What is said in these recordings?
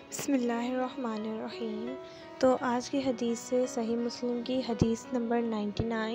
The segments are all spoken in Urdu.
بسم اللہ الرحمن الرحیم۔ تو آج کی حدیث سے صحیح مسلم کی حدیث نمبر 99۔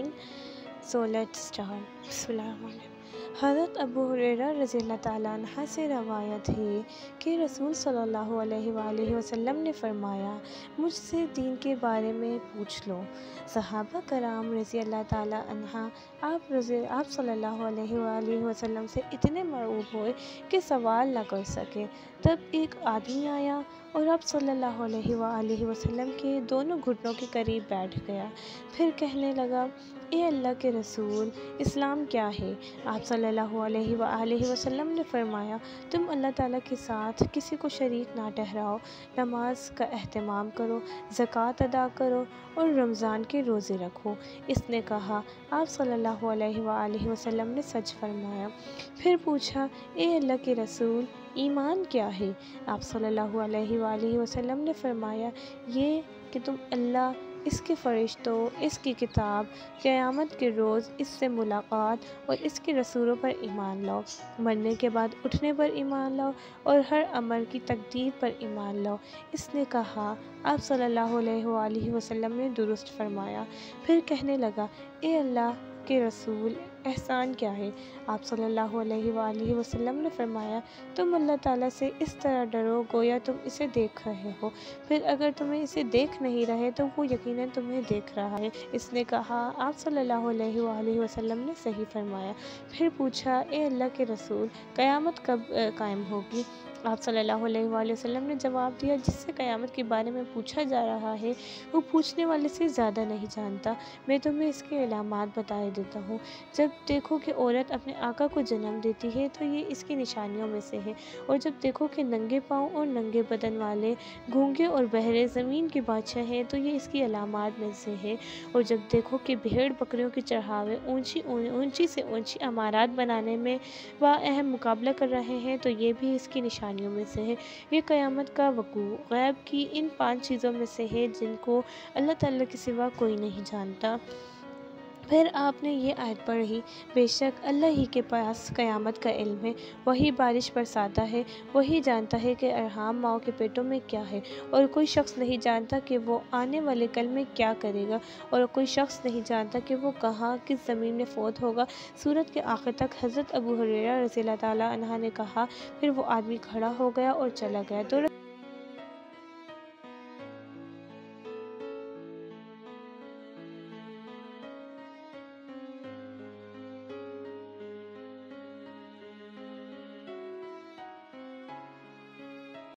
So let's start. بسم اللہ الرحمن الرحیم۔ حضرت ابو ہریرہ رضی اللہ تعالیٰ عنہ سے روایت ہے کہ رسول صلی اللہ علیہ وآلہ وسلم نے فرمایا، مجھ سے دین کے بارے میں پوچھ لو۔ صحابہ کرام رضی اللہ تعالیٰ عنہ آپ صلی اللہ علیہ وآلہ وسلم سے اتنے مرعوب ہوئے کہ سوال نہ کر سکے۔ تب ایک آدمی آیا اور آپ صلی اللہ علیہ وآلہ وسلم کے دونوں گھٹنوں کے قریب بیٹھ گیا، پھر کہنے لگا، اے اللہ کے رسول، اسلام کیا ہے؟ آپ صلی اللہ علیہ وآلہ وسلم نے فرمایا، تم اللہ تعالیٰ کے ساتھ کسی کو شریک نہ ٹھہراؤ، نماز کا اہتمام کرو، زکوٰۃ ادا کرو اور رمضان کے روزے رکھو۔ اس نے کہا، آپ صلی اللہ علیہ وآلہ وسلم نے سچ فرمایا۔ پھر پوچھا، اے اللہ کے رسول، ایمان کیا ہے؟ آپ صلی اللہ علیہ وآلہ وسلم نے فرمایا، یہ کہ تم اللہ، اس کے فرشتوں، اس کی کتاب، قیامت کے روز اس سے ملاقات اور اس کے رسولوں پر ایمان لاؤ، مرنے کے بعد اٹھنے پر ایمان لاؤ اور ہر امر کی تقدیر پر ایمان لاؤ۔ اس نے کہا، آپ صلی اللہ علیہ وآلہ وسلم نے درست فرمایا۔ پھر کہنے لگا، اے اللہ کے رسول، احسان کیا ہے؟ آپ صلی اللہ علیہ وآلہ وسلم نے فرمایا، تم اللہ تعالیٰ سے اس طرح ڈرو گویا تم اسے دیکھ رہے ہو، پھر اگر تمہیں اسے دیکھ نہیں رہے تو وہ یقیناً تمہیں دیکھ رہا ہے۔ اس نے کہا، آپ صلی اللہ علیہ وآلہ وسلم نے صحیح فرمایا۔ پھر پوچھا، اے اللہ کے رسول، قیامت کب قائم ہوگی؟ آپ صلی اللہ علیہ وآلہ وسلم نے جواب دیا، جس سے قیامت کے بارے میں پوچھا جا رہا ہے وہ پوچھنے والے سے زیادہ نہیں جانتا۔ میں تمہیں اس کے علامات بتائے دیتا ہوں۔ جب دیکھو کہ عورت اپنے آقا کو جنم دیتی ہے تو یہ اس کی نشانیوں میں سے ہے، اور جب دیکھو کہ ننگے پاؤں اور ننگے بدن والے، گونگے اور بہرے زمین کے بادشاہ ہیں تو یہ اس کی علامات میں سے ہے، اور جب دیکھو کہ بھیڑ بکریوں کے چڑھاوے اونچی سے اونچی عمارات بنانے میں بااہم مقابلہ کر رہے ہیں تو یہ بھی اس کی نشانیوں میں سے ہے۔ یہ قیامت کا وقوع غیب کی ان 5 چیزوں میں سے ہے جن کو اللہ تعالیٰ کے سوا کوئی نہیں جانتا۔ پھر آپ نے یہ آیت پڑھی، بے شک اللہ ہی کے پاس قیامت کا علم ہے، وہی بارش برساتا ہے، وہی جانتا ہے کہ ارحام ماؤں کے پیٹوں میں کیا ہے، اور کوئی شخص نہیں جانتا کہ وہ آنے والے کل میں کیا کرے گا، اور کوئی شخص نہیں جانتا کہ وہ کہاں کس زمین میں فوت ہوگا۔ سورت کے آخر تک حضرت ابو ہریرہ رضی اللہ تعالیٰ عنہ نے کہا، پھر وہ آدمی کھڑا ہو گیا اور چلا گیا۔ تو